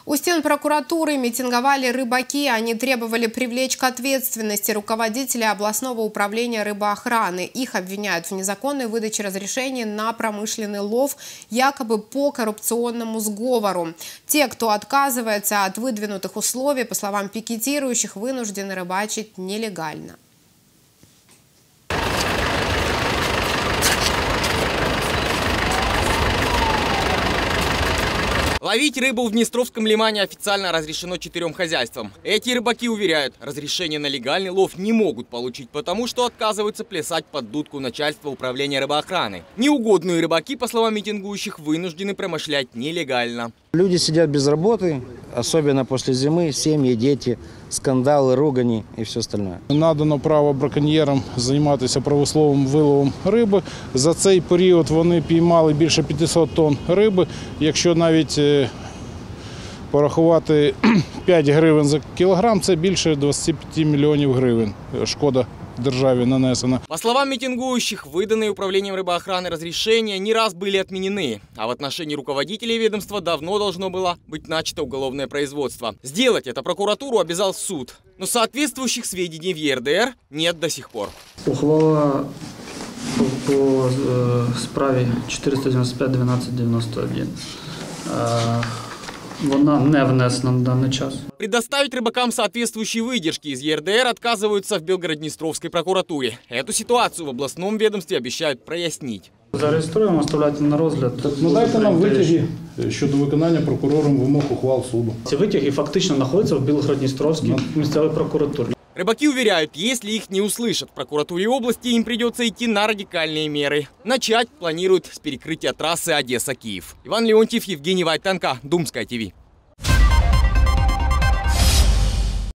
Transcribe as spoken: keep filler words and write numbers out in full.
У стен прокуратуры митинговали рыбаки. Они требовали привлечь к ответственности руководителя областного управления рыбоохраны. Их обвиняют в незаконной выдаче разрешений на промышленный лов, якобы по коррупционному сговору. Те, кто отказывается от выдвинутых условий, по словам пикетирующих, вынуждены рыбачить нелегально. Ловить рыбу в Днестровском лимане официально разрешено четырем хозяйствам. Эти рыбаки уверяют, разрешение на легальный лов не могут получить, потому что отказываются плясать под дудку начальства управления рыбоохраны. Неугодные рыбаки, по словам митингующих, вынуждены промышлять нелегально. Люди сидят без работы, особенно после зимы, семьи, дети, скандалы, ругани и все остальное. Надано право браконьєрам займатися промисловим виловом риби. За цей період вони піймали більше п'ятисот тонн риби. Якщо навіть порахувати п'ять гривень за кілограм, це більше двадцати п'яти мільйонів гривень шкода державе нанесена. По словам митингующих, выданные управлением рыбоохраны разрешения не раз были отменены, а в отношении руководителей ведомства давно должно было быть начато уголовное производство. Сделать это прокуратуру обязал суд, но соответствующих сведений в Е Р Д Р нет до сих пор. Ухвала по, по э, справе чотириста дев'яносто п'ять дванадцять дев'яносто один. Э, Вона не внесена на данный час. Предоставить рыбакам соответствующие выдержки из Е Р Д Р отказываются в Белгород-Днестровской прокуратуре. Эту ситуацию в областном ведомстве обещают прояснить. Зареєструємо, оставляйте на розгляд. Так, надайте нам витяги щодо виконання прокурором вимог ухвал суду. Ці витяги фактично знаходяться в Білгород-Дністровській місцевій прокуратурі. Рыбаки уверяют, если их не услышат в прокуратуре области, им придется идти на радикальные меры. Начать планируют с перекрытия трассы Одесса-Киев. Иван Леонтьев, Евгений Войтенко, Думская ТВ.